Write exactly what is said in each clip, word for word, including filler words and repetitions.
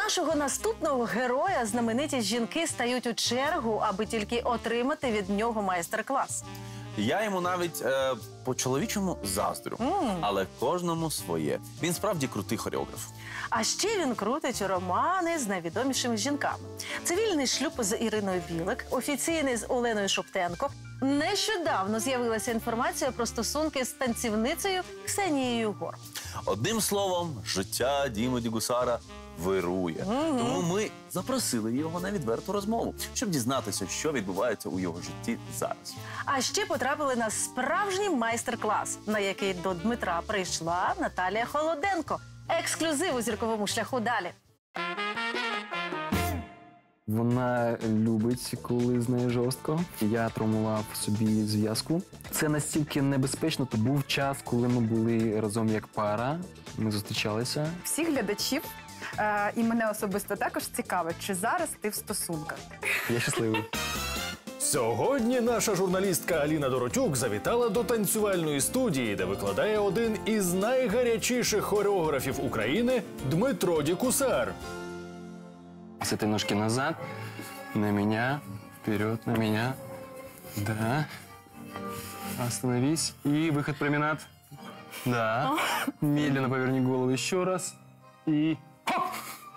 нашого наступного героя знамениті жінки стають у чергу, аби тільки отримати від нього майстер-клас. Я йому навіть е, по-чоловічому заздрю, mm. але кожному своє. Він справді крутий хореограф. А ще він крутить романи з найвідомішими жінками. Цивільний шлюб з Іриною Білик, офіційний з Оленою Шоптенко. Нещодавно з'явилася інформація про стосунки з танцівницею Ксенією Гор. Одним словом, життя Діми Дігусара вирує. Mm-hmm. Тому ми запросили його на відверту розмову, щоб дізнатися, що відбувається у його житті зараз. А ще потрапили на справжній майстер-клас, на який до Дмитра прийшла Наталія Холоденко. Ексклюзив у зірковому шляху далі. Вона любить, коли з нею жорстко. Я травмував собі зв'язку. Це настільки небезпечно, то був час, коли ми були разом як пара, ми зустрічалися. Всіх глядачів, е, і мене особисто також цікавить, чи зараз ти в стосунках. Я щасливий. Сьогодні наша журналістка Аліна Доротюк завітала до танцювальної студії, де викладає один із найгарячіших хореографів України Дмитро Дікусар. С этой ножки назад, на меня, вперед, на меня, да, остановись, и выход променад, да, медленно поверни голову еще раз, и хоп!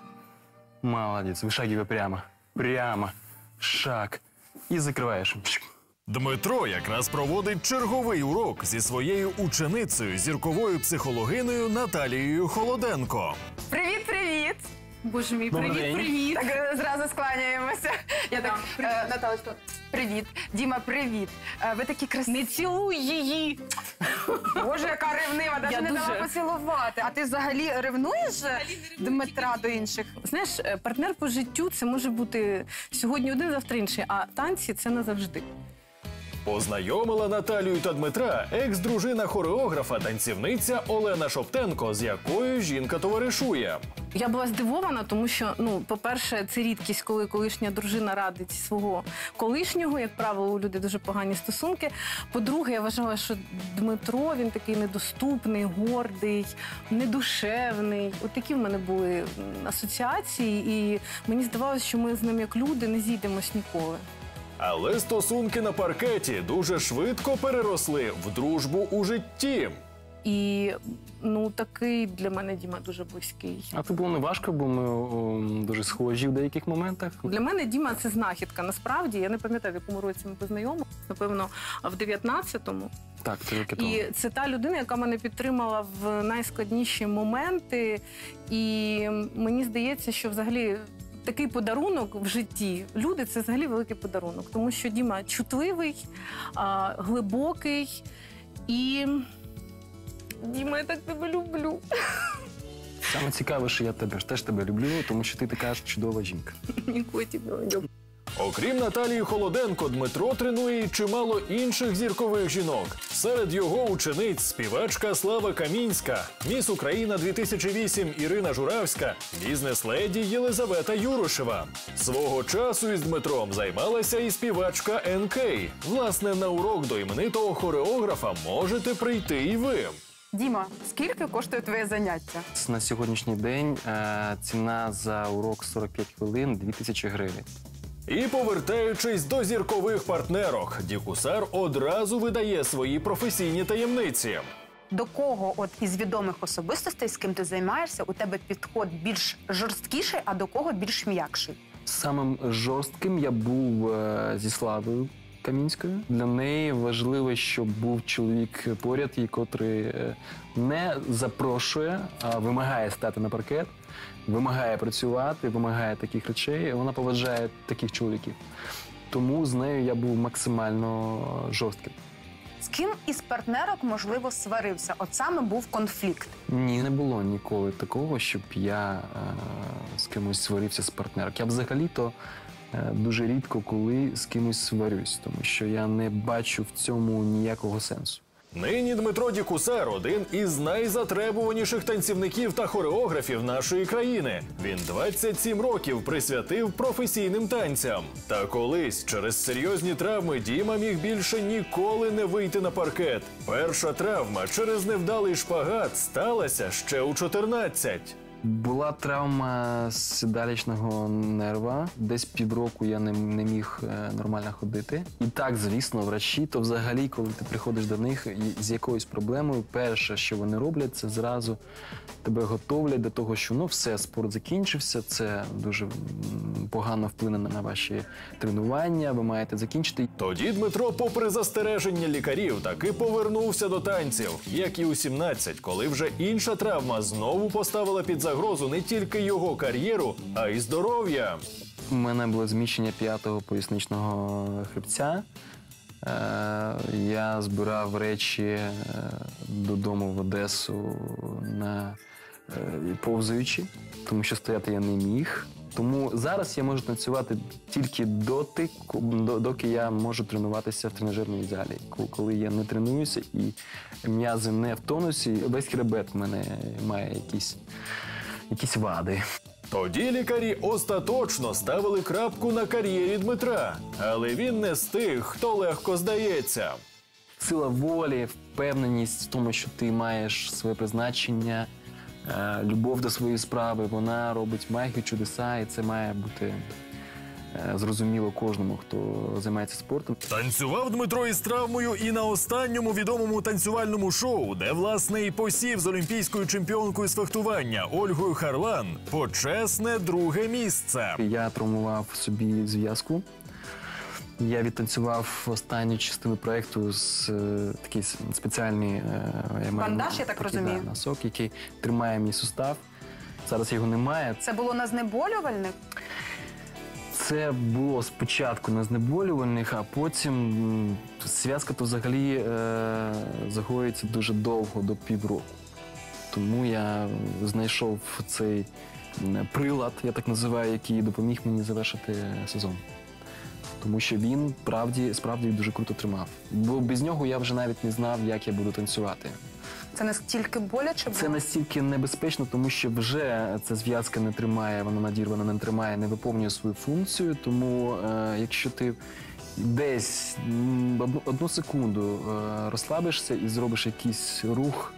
Молодец, вышагивай прямо, прямо, шаг, и закрываешь. Дмитро якраз проводить черговий урок зі своєю ученицею, зірковою психологинею Наталією Холоденко. Привіт-привіт! Боже мій, привіт-привіт! Так, зразу скланяємося. Я так, е, Наталочко, привіт. Діма, привіт. Е, ви такі красиві. Не цілуй її! Боже, яка ревнива, навіть не дала поцілувати. А ти взагалі ревнуєш Дмитра до інших? Знаєш, партнер по життю – це може бути сьогодні один, завтра інший, а танці – це назавжди. Познайомила Наталію та Дмитра екс-дружина хореографа, танцівниця Олена Шоптенко, з якою жінка товаришує. Я була здивована, тому що, ну, по-перше, це рідкість, коли колишня дружина радить свого колишнього. Як правило, у людей дуже погані стосунки. По-друге, я вважала, що Дмитро, він такий недоступний, гордий, недушевний. От такі в мене були асоціації, і мені здавалося, що ми з ним як люди не зійдемось ніколи. Але стосунки на паркеті дуже швидко переросли в дружбу у житті. І, ну, такий для мене Діма дуже близький. А це було не важко, бо ми о, дуже схожі в деяких моментах. Для мене Діма – це знахідка. Насправді, я не пам'ятаю, в якому році ми познайомилися. Напевно, в дев'ятнадцятому. Так, три роки тому. І це та людина, яка мене підтримала в найскладніші моменти. І мені здається, що взагалі такий подарунок в житті, люди – це взагалі великий подарунок. Тому що Діма чутливий, а, глибокий і… Діма, я так тебе люблю. Саме цікаве, що я тебе теж тебе люблю, тому що ти така ж чудова жінка. Ніколи тебе люблю. Окрім Наталії Холоденко, Дмитро тренує й чимало інших зіркових жінок. Серед його учениць співачка Слава Камінська, міс Україна дві тисячі вісім Ірина Журавська, бізнес-леді Єлизавета Юрошева. Свого часу із Дмитром займалася і співачка ен кей. Власне, на урок до іменитого хореографа можете прийти і ви. Діма, скільки коштує твоє заняття? На сьогоднішній день е, ціна за урок сорок п'ять хвилин – дві тисячі гривень. І повертаючись до зіркових партнерок, Дікусар одразу видає свої професійні таємниці. До кого от із відомих особистостей, з ким ти займаєшся, у тебе підход більш жорсткіший, а до кого більш м'якший? Самим жорстким я був е, зі Славою Камінською. Для неї важливо, щоб був чоловік поряд, і котрий е, не запрошує, а вимагає стати на паркет, вимагає працювати, вимагає таких речей. Вона поважає таких чоловіків. Тому з нею я був максимально жорстким. З ким із партнерок, можливо, сварився? От саме був конфлікт? Ні, не було ніколи такого, щоб я е, з кимось сварився з партнерок. Я взагалі-то е, дуже рідко коли з кимось сварюсь, тому що я не бачу в цьому ніякого сенсу. Нині Дмитро Дікусар – один із найзатребуваніших танцівників та хореографів нашої країни. Він двадцять сім років присвятив професійним танцям. Та колись через серйозні травми Діма міг більше ніколи не вийти на паркет. Перша травма через невдалий шпагат сталася ще у чотирнадцять. Була травма сідалічного нерва. Десь півроку я не, не міг е, нормально ходити. І так, звісно, врачі, то взагалі, коли ти приходиш до них і з якоюсь проблемою, перше, що вони роблять, це зразу тебе готовлять до того, що ну все, спорт закінчився, це дуже м, погано вплине на ваші тренування, ви маєте закінчити. Тоді Дмитро, попри застереження лікарів, таки повернувся до танців. Як і у сімнадцять, коли вже інша травма знову поставила під загрозу не тільки його кар'єру, а й здоров'я. У мене було зміщення п'ятого поясничного хребця. Е, Я збирав речі е, додому в Одесу на е, повзаючи, тому що стояти я не міг. Тому зараз я можу танцювати тільки доти, до- доки я можу тренуватися в тренажерній залі. Ко- Коли я не тренуюся і м'язи не в тонусі, весь хребет в мене має якісь, якісь вади. Тоді лікарі остаточно ставили крапку на кар'єрі Дмитра. Але він не з тих, хто легко здається. Сила волі, впевненість в тому, що ти маєш своє призначення, е, любов до своєї справи, вона робить магію, чудеса, і це має бути е, зрозуміло кожному, хто займається спортом. Танцював Дмитро із травмою і на останньому відомому танцювальному шоу, де, власне, і посів з олімпійською чемпіонкою з фехтування Ольгою Харлан почесне друге місце. Я травмував собі зв'язку. Я відтанцював останню частину проєкту з е, такий с- спеціальний е, я маю Бандаж, я так такий, розумію? да, носок, який тримає мій сустав. Зараз його немає. Це було на знеболювальник? Це було спочатку на знеболювальних, а потім м, зв'язка то взагалі е, загоюється дуже довго, до півроку. Тому я знайшов цей м, прилад, я так називаю, який допоміг мені завершити сезон. Тому що він правді, справді дуже круто тримав. Бо без нього я вже навіть не знав, як я буду танцювати. Це настільки боляче було? Це настільки небезпечно, тому що вже ця зв'язка не тримає, вона надірвана, не тримає, не виповнює свою функцію. Тому е, якщо ти десь м, одну, одну секунду е, розслабишся і зробиш якийсь рух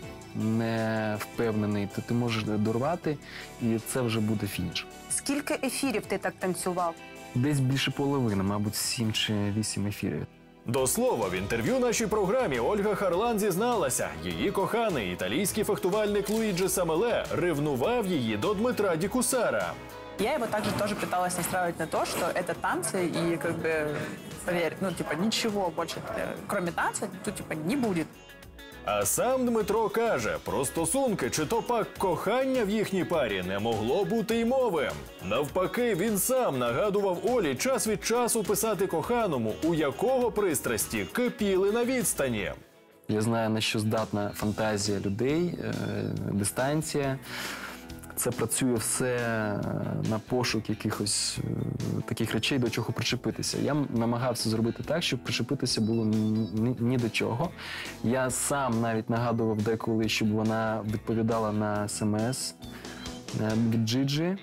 невпевнений, то ти можеш дорвати, і це вже буде фініш. Скільки ефірів ти так танцював? Десь більше половини, мабуть, сім чи вісім ефірів. До слова, в інтерв'ю нашій програмі Ольга Харлан зізналася, її коханий італійський фехтувальник Луїджі Самеле ревнував її до Дмитра Дікусара. Я его также тоже пыталась настраивать на то, что это танцы, и как бы, поверь, ну, типа, ничего больше, э, кроме танца, тут, типа, не будет. А сам Дмитро каже, про стосунки чи то пак кохання в їхній парі не могло бути й мови. Навпаки, він сам нагадував Олі час від часу писати коханому, у якого пристрасті кипіли на відстані. Я знаю, на що здатна фантазія людей, е, дистанція. Це працює все на пошук якихось е, таких речей, до чого причепитися. Я м- намагався зробити так, щоб причепитися було ні, ні, ні до чого. Я сам навіть нагадував деколи, щоб вона відповідала на смс е, від Джиджі.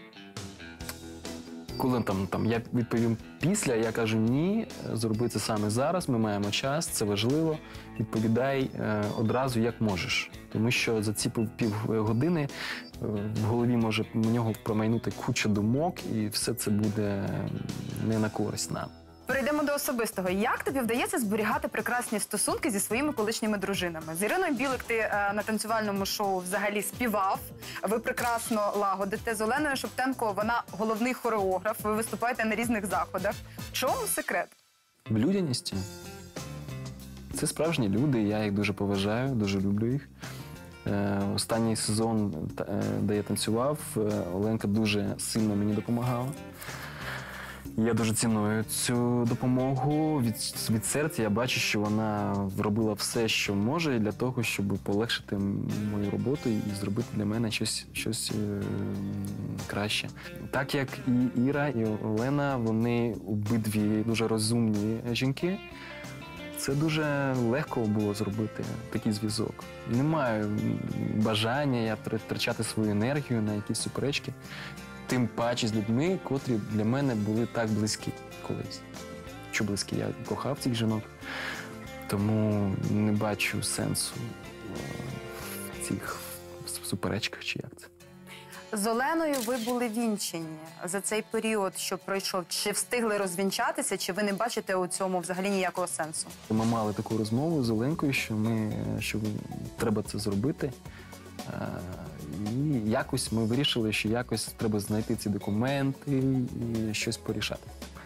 Коли там, там я відповім після, я кажу ні, зроби це саме зараз, ми маємо час, це важливо, відповідай е, одразу як можеш. Тому що за ці пів- півгодини е, в голові може в нього промайнути куча думок, і все це буде не на користь нам. Перейдемо до особистого. Як тобі вдається зберігати прекрасні стосунки зі своїми колишніми дружинами? З Іриною Білик ти е, на танцювальному шоу взагалі співав, ви прекрасно лагодите. З Оленою Шоптенко вона головний хореограф, ви виступаєте на різних заходах. В чому секрет? В людяності. Це справжні люди, я їх дуже поважаю, дуже люблю їх. Е, останній сезон, та- е, де я танцював, е, Оленка дуже сильно мені допомагала. Я дуже ціную цю допомогу. Від, від серця я бачу, що вона робила все, що може для того, щоб полегшити мою роботу і зробити для мене щось, щось е, краще. Так як і Іра, і Олена, вони обидві дуже розумні жінки. Це дуже легко було зробити такий зв'язок. Не маю бажання я втрачати свою енергію на якісь суперечки. Тим паче з людьми, котрі для мене були так близькі колись. Що близькі, я кохав цих жінок, тому не бачу сенсу е, в цих суперечках, чи як це. З Оленою ви були вінчені за цей період, що пройшов. Чи встигли розвінчатися, чи ви не бачите у цьому взагалі ніякого сенсу? Ми мали таку розмову з Оленкою, що ми що треба це зробити. Е, І якось ми вирішили, що якось треба знайти ці документи і щось порішати.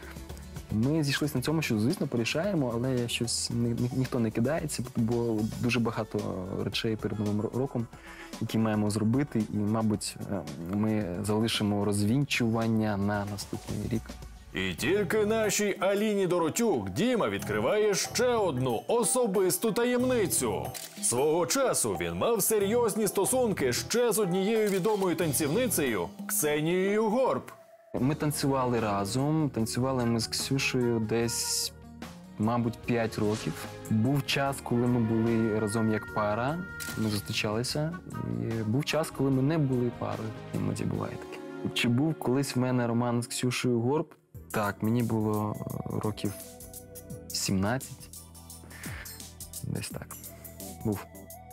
Ми зійшлися на цьому, що, звісно, порішаємо, але щось ні, ні, ніхто не кидається, бо дуже багато речей перед Новим роком, які маємо зробити, і, мабуть, ми залишимо розвінчування на наступний рік. І тільки нашій Аліні Доротюк Діма відкриває ще одну особисту таємницю. Свого часу він мав серйозні стосунки ще з однією відомою танцівницею Ксенією Горб. Ми танцювали разом, танцювали ми з Ксюшею десь, мабуть, п'ять років. Був час, коли ми були разом як пара, ми зустрічалися, і був час, коли ми не були парою. Іноді буває таке. Чи був колись в мене роман з Ксюшею Горб? Так, мені було років сімнадцять. Десь так. Був.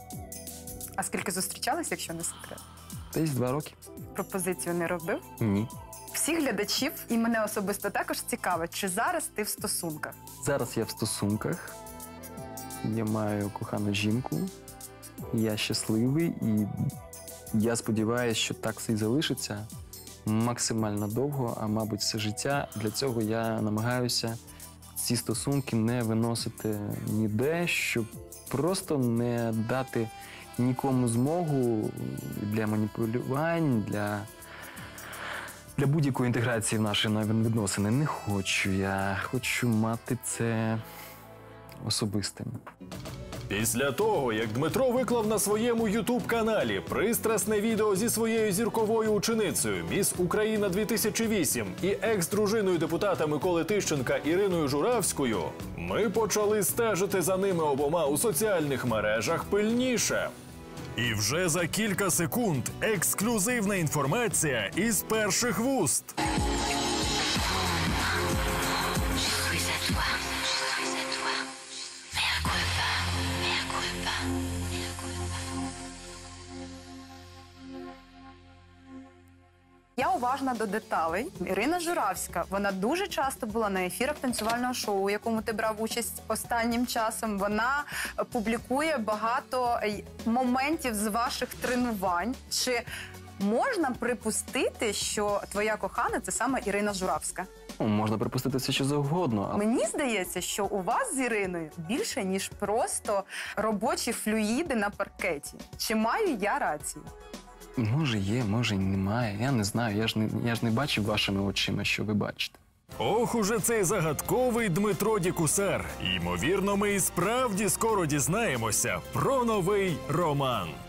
А скільки зустрічалися, якщо не секрет? Десь два роки. Пропозицію не робив? Ні. Всіх глядачів, і мене особисто також цікавить, чи зараз ти в стосунках? Зараз я в стосунках. Я маю кохану жінку. Я щасливий, і я сподіваюся, що так все і залишиться максимально довго, а мабуть все життя. Для цього я намагаюся ці стосунки не виносити ніде, щоб просто не дати нікому змогу для маніпулювань, для, для будь-якої інтеграції в наші відносини. Не хочу я. Хочу мати це особистим. Після того, як Дмитро виклав на своєму ютуб-каналі пристрасне відео зі своєю зірковою ученицею «Міс Україна дві тисячі вісім» і екс-дружиною депутата Миколи Тищенка Іриною Журавською, ми почали стежити за ними обома у соціальних мережах пильніше. І вже за кілька секунд ексклюзивна інформація із перших вуст. Я уважна до деталей. Ірина Журавська, вона дуже часто була на ефірах танцювального шоу, у якому ти брав участь останнім часом. Вона публікує багато моментів з ваших тренувань. Чи можна припустити, що твоя кохана – це саме Ірина Журавська? Ну, можна припустити все, що завгодно. Але... Мені здається, що у вас з Іриною більше, ніж просто робочі флюїди на паркеті. Чи маю я рацію? Може є, може і немає. Я не знаю, я ж не, я ж не бачив вашими очима, що ви бачите. Ох, уже цей загадковий Дмитро Дікусар. Ймовірно, ми і справді скоро дізнаємося про новий роман.